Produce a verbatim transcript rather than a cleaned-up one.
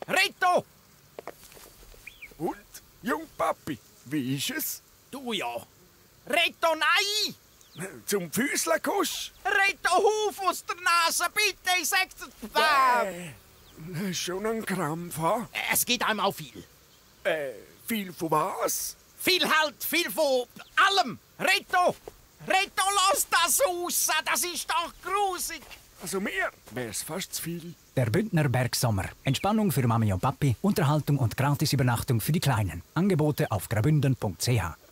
Reto! Und, Jungpapi, wie ist es? Du ja. Reto, nein! Zum Füßlerkusch? Reto, Huuf aus der Nase, bitte, ich sag's dir. Äh, schon ein Krampf, ha? Es geht einem auch viel. Äh, viel von was? Viel halt, viel von allem. Reto! Reto, lass das raus, das ist doch grusig. Also mir wär's fast zu viel. Der Bündner Bergsommer. Entspannung für Mami und Papi, Unterhaltung und Gratisübernachtung für die Kleinen. Angebote auf graubünden punkt c h.